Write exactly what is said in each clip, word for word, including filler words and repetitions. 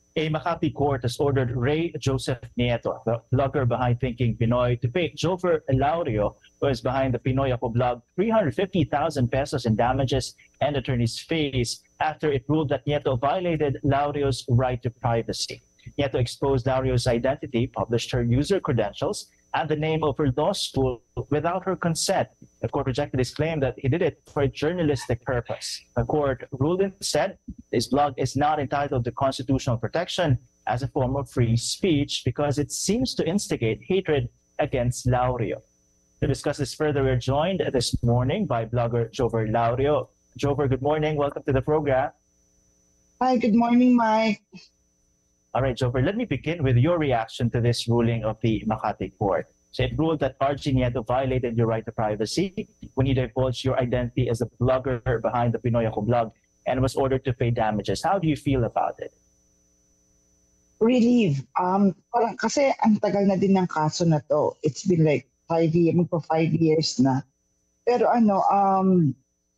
A Makati court has ordered Ray Joseph Nieto, the blogger behind Thinking Pinoy, to pay Jover Laurio, who is behind the Pinoy Ako blog, three hundred fifty thousand pesos in damages and attorney's fees after it ruled that Nieto violated Laurio's right to privacy. Nieto exposed Laurio's identity, published her user credentials, and the name of her law school without her consent. The court rejected his claim that he did it for a journalistic purpose. The court ruled instead this blog is not entitled to constitutional protection as a form of free speech because it seems to instigate hatred against Laurio. To discuss this further, we're joined this morning by blogger Jover Laurio. Jover, good morning. Welcome to the program. Hi, good morning, Mike. All right, Jover, let me begin with your reaction to this ruling of the Makati court. So it ruled that R J Nieto violated your right to privacy when you divulged your identity as a blogger behind the Pinoy Ako blog and was ordered to pay damages. How do you feel about it? Relief. Um, parang kasi ang tagal na din ng kaso na to. It's been like five years, magpa five years na. Pero ano, um,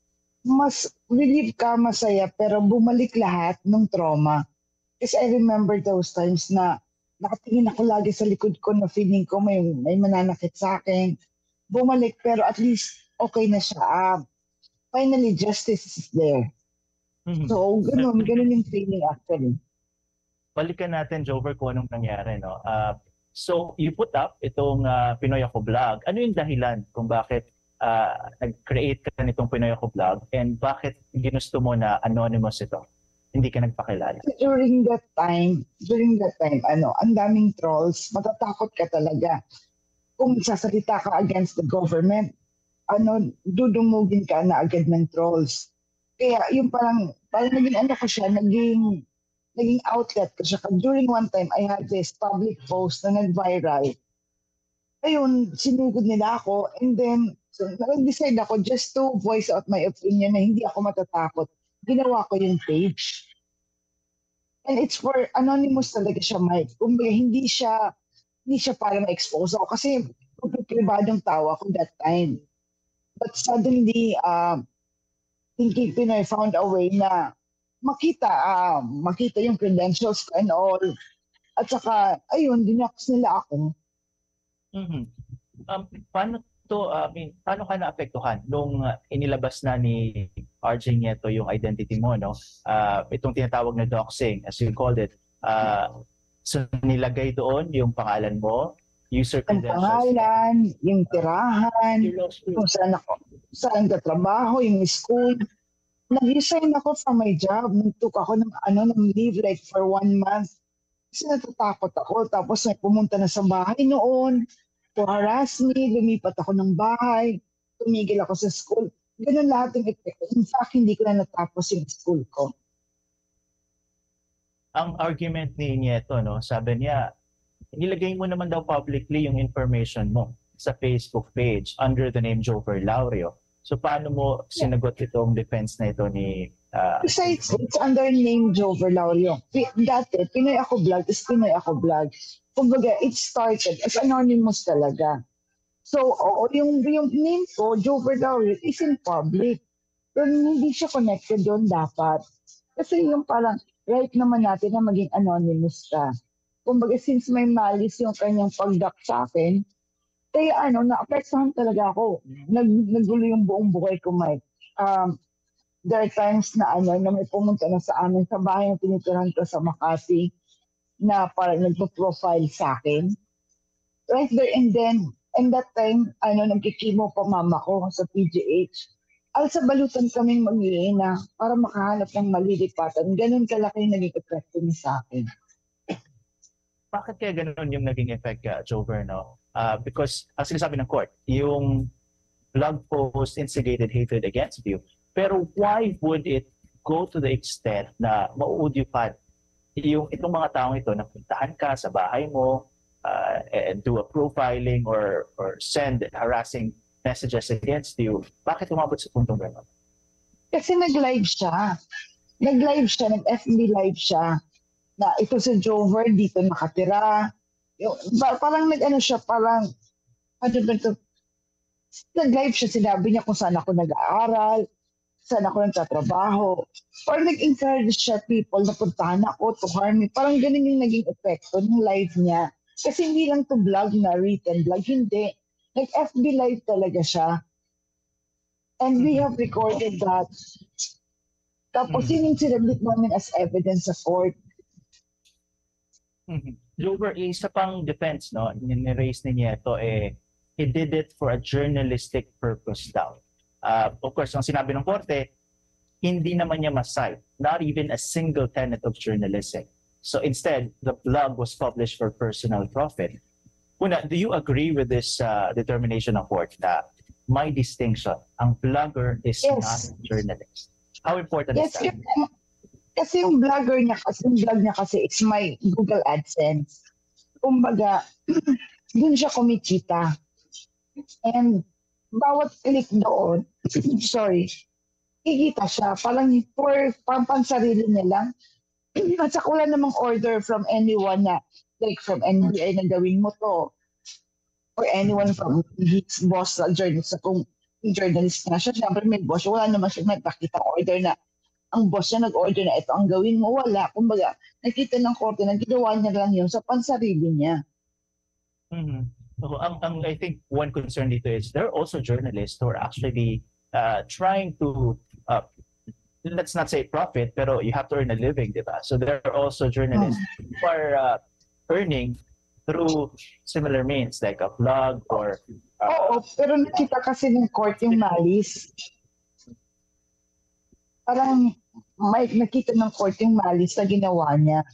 mas relief ka, masaya, pero bumalik lahat ng trauma. Kasi I remember those times na nakatingin ako lagi sa likod ko na feeling ko may, may mananakit sa akin. Bumalik, pero at least okay na siya. Uh, finally, justice is there. Mm-hmm. So, ganun, ganun yung feeling actually. Balikan natin, Jover, kung anong nangyari. No? Uh, so, you put up itong uh, Pinoy Ako blog. Ano yung dahilan kung bakit uh, nag-create ka nitong Pinoy Ako blog and bakit ginusto mo na anonymous ito? Hindi ka nagpakilala. During that time, during that time, ano, ang daming trolls, matatakot ka talaga. Kung sasalita ka against the government, ano, dudumugin ka na agad ng trolls. Kaya yung parang, parang naging ano ko siya, naging, naging outlet ko siya. During one time, I had this public post na nag-viral. Ayun, sinugod nila ako, and then, so, nag-decide ako just to voice out my opinion na hindi ako matatakot. Ginawa ko yung page. And it's for anonymous talaga siya, Mike. Kumbaga, hindi siya, hindi siya para ma-expose ako. Kasi pribadong tao ako that time. But suddenly, uh, Thinking Pinoy found a way na makita, uh, makita yung credentials ko and all. At saka, ayun, dinax nila ako. Mm-hmm. Um, paano to, uh, I mean, paano ka naapektuhan nung uh, inilabas na ni R J Nieto yung identity mo, no? Uh, itong tinatawag na doxing, as you called it. Uh, so, nilagay doon yung pangalan mo, user credentials. Ang pangalan, yung tirahan, kung saan ako, saan ka trabaho, yung school. Nag-resign ako from my job. Nagtook ako ng, ano, ng leave like for one month. Kasi natatakot ako. Tapos may pumunta na sa bahay noon to harass me, lumipat ako ng bahay, tumigil ako sa school. Ganun lahat yung epekto. In fact, hindi ko na natapos yung school ko. Ang argument ni Nieto, no, sabi niya, nilagay mo naman daw publicly yung information mo sa Facebook page under the name Jover Laurio. So paano mo sinagot itong defense na ito ni... Uh, Besides, it's under name Jover Laurio. Dati, Pinoy Ako blog is Pinoy Ako blog. Kumbaga, it started as anonymous talaga. So, oo, yung, yung name ko, Jover Laurio, is in public. Pero hindi siya connected doon dapat. Kasi yung parang, right naman natin na maging anonymous ka. Kumbaga, since may malice yung kanyang pagdak sa akin, kaya ano, na-apektuhan talaga ako. Nag, naggulo yung buong buhay ko, Mike. Um, there are times na ano, na may pumunta na sa amin sa bahay yung tinitirahan ko sa Makati na parang nagpo-profile sa akin. Right there and then, and that time, ano, nagkikimo pa mama ko sa P G H. Al sa balutan kaming mag-iina para makahanap ng malilipatan. Ganun kalaki yung naging epekto niya sa akin. Bakit kaya ganun yung naging effect ka, Jover, no? Uh, because, ang sinasabi ng court, yung blog post instigated hatred against you. Pero why would it go to the extent na mauudyupan yung itong mga taong ito na puntahan ka sa bahay mo uh, and do a profiling or or send harassing messages against you? Bakit umabot sa puntong gano'n? Kasi nag-live siya. Nag-live siya, nag-F B live siya. Na ito si Jover, dito nakatira. Yung, parang nag-ano siya, parang, ano ba ito? Nag-live siya, sinabi niya kung saan ako nag-aaral. saan ako nagtatrabaho. Or nag-encourage siya people na puntahan ako to harm me. Parang ganun yung naging epekto ng live niya. Kasi hindi lang to vlog na written vlog, hindi. Nag-F B live talaga siya. And we have recorded that. Tapos Mhm. yun yung sinabit namin as evidence sa court. Mhm. Jover, isa pang defense, no, ni-raise ni Nieto, eh, he did it for a journalistic purpose daw. Uh, of course, ang sinabi ng korte, hindi naman niya masay, not even a single tenet of journalism. So instead, the blog was published for personal profit. Una, do you agree with this uh, determination of court that my distinction, ang blogger is Yes. not a journalist? How important Yes, is that? kasi, kasi yung blogger niya kasi, yung blog niya kasi, it's my Google AdSense. Kumbaga, dun siya kumikita. And bawat click doon, sorry, kikita siya. Parang for pampansarili niya lang. At saka wala namang order from anyone na, like from N B A na gawin mo to. Or anyone from his boss sa journalist. Kung journalist na siya, syempre may boss. Wala naman siya nagpakita order na ang boss niya nag-order na ito ang gawin mo. Wala. Kumbaga, nakita ng korte na ginawa niya lang yun sa pansarili niya. Mm-hmm. So, ang, ang, I think one concern dito is there are also journalists who are actually uh, trying to, uh, let's not say profit, pero you have to earn a living, di ba? So there are also journalists who are uh, earning through similar means like a blog or... Uh, Oo, pero nakita kasi ng court yung malis. Parang may nakita ng court yung malis na ginawa niya.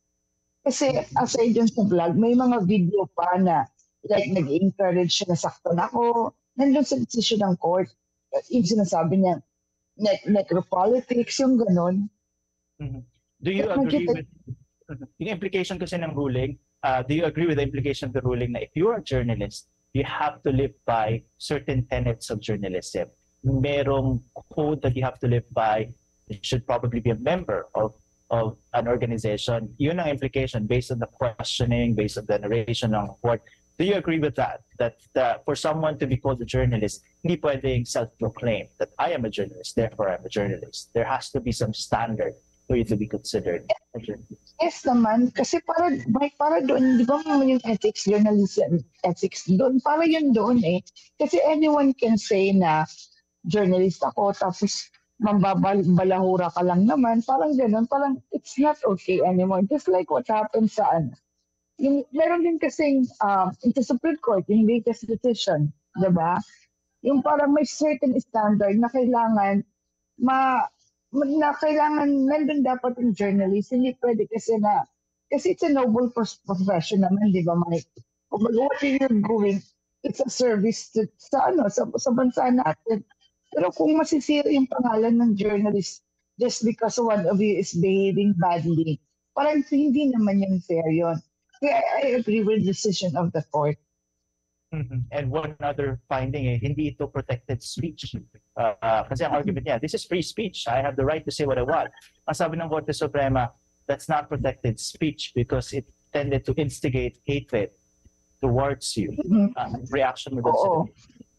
Kasi aside dun sa vlog, may mga video pa na like nag-encourage siya na saktan ako. Nandun sa decision ng court. Yung sinasabi niya, ne- necropolitics, yung ganun. mm-hmm. Do you Pero agree nakita- with yung implication kasi ng ruling? Uh, do you agree with the implication of the ruling na if you're a journalist, you have to live by certain tenets of journalism? Merong code that you have to live by. You should probably be a member of of an organization. Yun ang implication based on the questioning, based on the narration ng court. Do you agree with that? That uh, for someone to be called a journalist, hindi pwedeng self-proclaim that I am a journalist, therefore I'm a journalist. There has to be some standard for you to be considered a journalist. Yes naman, kasi para, may para doon, di ba yung ethics, journalism, ethics doon, para yun doon eh. Kasi anyone can say na journalist ako, tapos mambabalahura ka lang naman, parang ganun, parang it's not okay anymore. Just like what happened sa ano. Yung, meron din kasing um, in the Supreme Court, yung latest decision, di ba? Yung parang may certain standard na kailangan ma, na kailangan nandun dapat yung journalist. Hindi pwede kasi na, kasi it's a noble profession naman, di ba, Mike? Kung what you're doing, it's a service to, sa ano, sa, sa bansa natin. Pero kung masisira yung pangalan ng journalist just because one of you is behaving badly, parang hindi naman yung fair yun. Kaya I agree with the decision of the court. Mm-hmm. And one other finding, eh, hindi ito protected speech. Uh, uh, kasi ang argument niya, this is free speech. I have the right to say what I want. Ang sabi ng Korte Suprema, that's not protected speech because it tended to instigate hatred towards you. Mm-hmm. Uh, reaction mo doon sa Oo.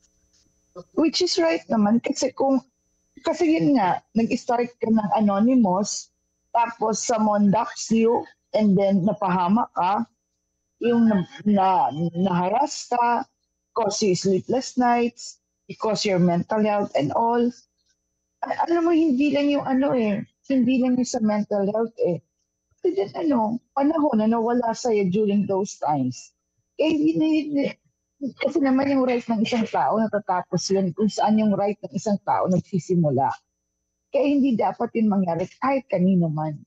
Which is right naman kasi kung kasi yun nga nag-start ka ng anonymous tapos someone dox you and then napahama ka yung na, na naharas ka cause you sleepless nights because your mental health and all A- alam mo hindi lang yung ano eh hindi lang yung sa mental health eh kasi din ano panahon na nawala sa'yo during those times kaya hindi na hindi kasi naman yung right ng isang tao natatapos yun kung saan yung right ng isang tao nagsisimula. Kaya hindi dapat yun mangyari kahit kanino man.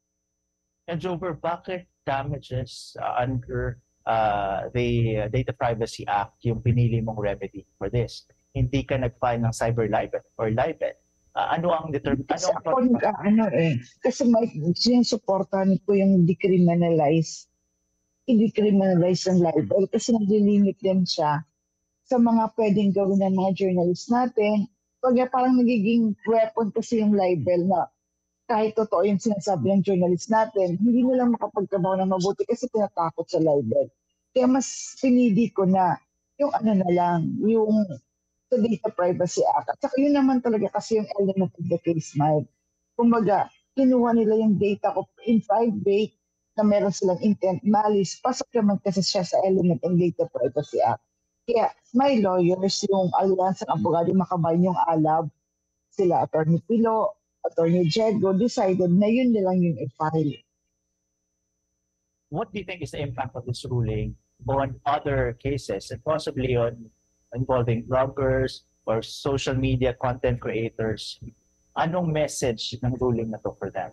And Jover, bakit damages uh, under uh, the uh, Data Privacy Act yung pinili mong remedy for this? Hindi ka nag-file ng cyber libel or libel. Uh, ano ang determination? Kasi ano ako nag ano eh. Kasi may sinusuportahan ko yung decriminalize i-decriminalize ng libel kasi nag-limit din siya sa mga pwedeng gawin ng mga journalists natin. Pag parang nagiging weapon kasi yung libel na kahit totoo yung sinasabi ng journalists natin, hindi nilang makapagtrabaho ng mabuti kasi tinatakot sa libel. Kaya mas pinili ko na yung ano na lang, yung sa Data Privacy Act. At saka yun naman talaga kasi yung element of the case, Mike. Kumbaga, kinuha nila yung data ko in private na meron silang intent malice. Pasok naman kasi siya sa element ng Data Privacy Act. Kaya my lawyers, yung Alliance ng Abogado Makabayan, yung ALAB, sila Attorney Pilo, Attorney Diego, decided na yun nilang yung i-file. What do you think is the impact of this ruling on other cases and possibly on involving bloggers or social media content creators? Anong message ng ruling na to for them?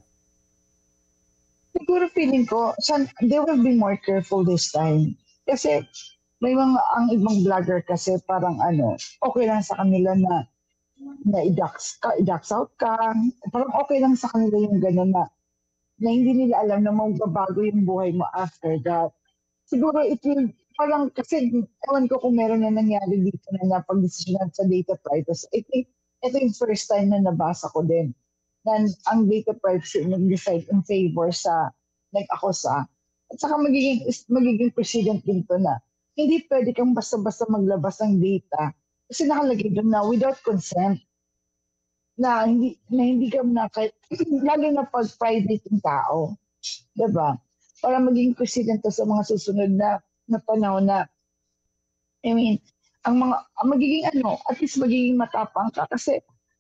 Siguro feeling ko, they will be more careful this time. Kasi may mga, ang ibang vlogger kasi parang ano, okay lang sa kanila na na i-dox ka, i-dox out ka. Parang okay lang sa kanila yung gano'n na, na hindi nila alam na magbabago yung buhay mo after that. Siguro it will, parang kasi, ewan ko kung meron na nangyari dito na napag-desisyonan sa data privacy. I think, ito yung first time na nabasa ko din. Na ang data privacy nag-decide in favor sa nag-akusa. At saka magiging, magiging precedent din to na hindi pwede kang basta-basta maglabas ng data kasi nakalagay doon na without consent na hindi na hindi ka na lalo na pag private ng tao, 'di ba? Para maging precedent to sa mga susunod na na panahon na I mean, ang mga ang magiging ano, at least magiging matapang ka kasi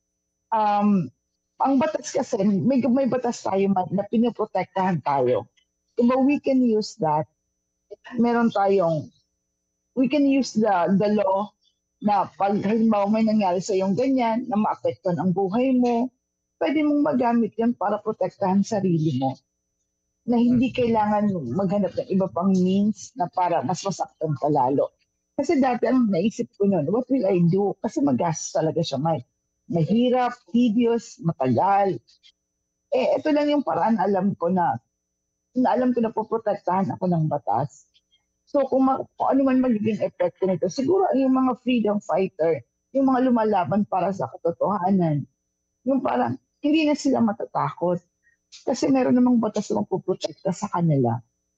um ang batas kasi may may batas tayo na pinoprotektahan tayo. Diba we can use that. Meron tayong we can use the the law na pag halimbawa may nangyari sa yung ganyan, na maapektuhan ang buhay mo, pwede mong magamit yan para protektahan sarili mo. Na hindi kailangan maghanap ng iba pang means na para mas masaktan pa lalo. Kasi dati ang naisip ko noon, what will I do? Kasi magastos talaga siya, Mike. Mahirap, tedious, matagal. Eh, ito lang yung paraan alam ko na, na alam ko na poprotektahan ako ng batas. So kung, ma- kung ano man magiging epekto nito, siguro yung mga freedom fighter, yung mga lumalaban para sa katotohanan, yung parang hindi na sila matatakot. Kasi meron namang batas na magpuprotekta sa kanila.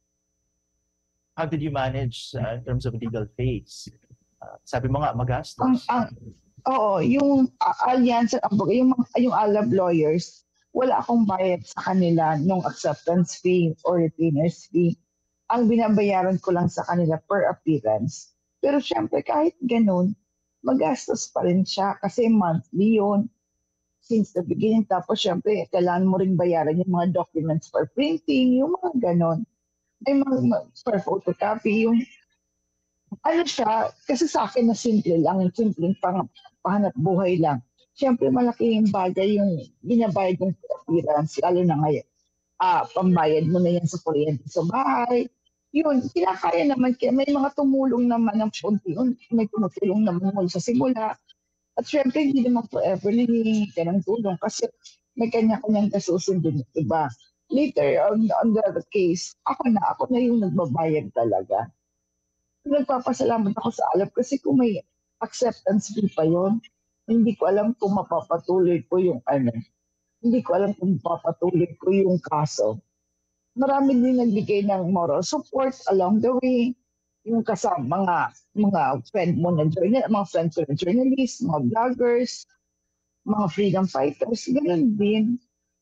How did you manage uh, in terms of legal fees? Uh, sabi mo nga, Ang, magastos. ang, oo, yung uh, alliance, yung, mga- yung ALAB lawyers, wala akong bayad sa kanila nung acceptance fee or retainer's fee. Ang binabayaran ko lang sa kanila per appearance. Pero syempre kahit ganun, magastos pa rin siya kasi monthly yun since the beginning. Tapos syempre kailangan mo rin bayaran yung mga documents for printing, yung mga ganun. May mga per photocopy, yung ano siya, kasi sa akin na simple lang, yung simpleng pang, pahanap buhay lang. Syempre malaki yung bagay yung binabayad yung appearance, lalo na ngayon. Ah, pambayad mo na yan sa kuryente sa bahay. Yun, kinakaya naman, may mga tumulong naman ng unti-unti, may tumutulong naman mula sa simula. At syempre, hindi naman forever nilihingi ka ng tulong kasi may kanya-kanyang kasusun din, iba. Later on, on the other case, ako na, ako na yung nagbabayad talaga. Nagpapasalamat ako sa ALAB kasi kung may acceptance fee pa yun, hindi ko alam kung mapapatuloy ko yung ano, hindi ko alam kung mapapatuloy ko yung kaso. Marami din nagbigay ng moral support along the way. Yung kasama mga mga friend mo na journal, mga friends ko na journalists, mga vloggers, mga freedom fighters, ganun din.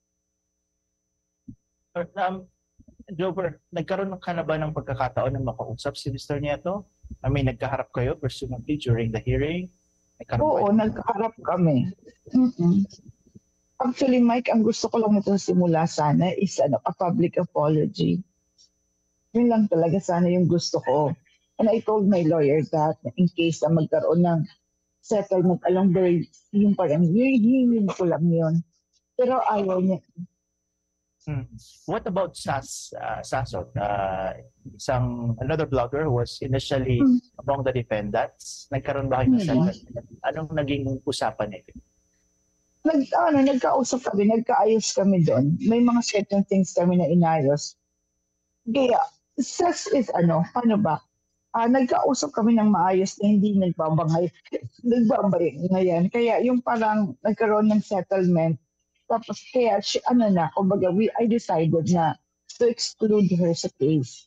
Um, Jover, nagkaroon ka na ba ng pagkakataon na makausap si Mister Nieto? I mean, nagkaharap kayo presumably during the hearing? Oo, ba? Nagkaharap kami. Mm-mm. Actually, Mike, ang gusto ko lang ito simula sana is ano, a public apology. Yun lang talaga sana yung gusto ko. And I told my lawyer that in case na magkaroon ng settlement along the way, yung parang yun ko lang yun. Pero ayaw niya. Hmm. What about Sas, uh, Sasot, uh, isang another blogger who was initially hmm. among the defendants? Nagkaroon ba kayo ng settlement? Anong naging usapan nito? Nag, ano, nagkausap kami, nagkaayos kami doon. May mga certain things kami na inayos. Kaya, Sas is ano, paano ba? Uh, nagkausap kami ng maayos na hindi nagbabangay. Nagbabay ngayon. Kaya yung parang nagkaroon ng settlement. Tapos kaya, ano na, kumbaga, we, I decided na to exclude her sa case.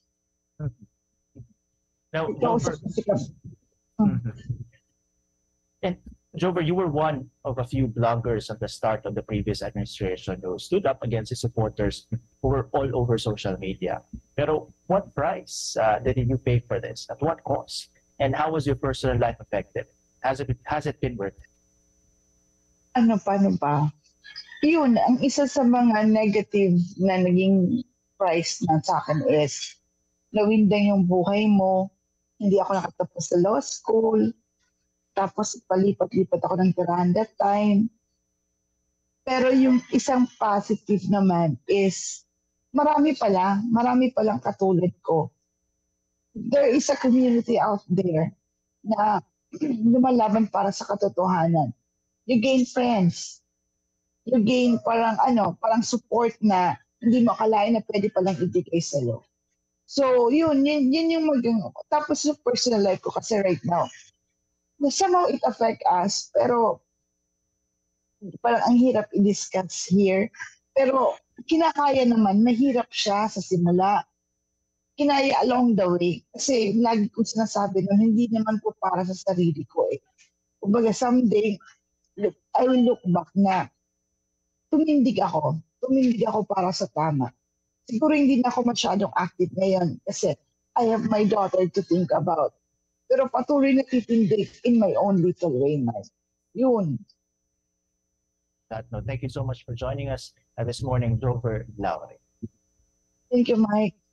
Now, nagkausap kasi kami. Mm-hmm. And Jover, you were one of a few bloggers at the start of the previous administration who stood up against his supporters who were all over social media. Pero what price uh, did you pay for this? At what cost? And how was your personal life affected? Has it, has it been worth it? Ano, paano ba? Yun, ang isa sa mga negative na naging price na sa akin is nawindang yung buhay mo. Hindi ako nakatapos sa law school. Tapos palipat-lipat ako ng tirahan that time. Pero yung isang positive naman is marami pala, marami palang katulad ko. There is a community out there na lumalaban para sa katotohanan. You gain friends. You gain parang ano, parang support na hindi mo akalain na pwede palang ibigay sa'yo. So, yun, yun, yun yung maging, tapos yung personal life ko kasi right now, somehow it affect us, pero parang ang hirap i-discuss here. Pero kinakaya naman, mahirap siya sa simula. Kinaya along the way. Kasi lagi ko sinasabi na hindi naman po para sa sarili ko eh. Kumbaga someday, look, I will look back na tumindig ako. Tumindig ako para sa tama. Siguro hindi na ako masyadong active ngayon kasi I have my daughter to think about. Pero patuloy na titindig in my own little way, Mike. Yun. That note. Thank you so much for joining us uh, this morning, Jover Lowry. Thank you, Mike.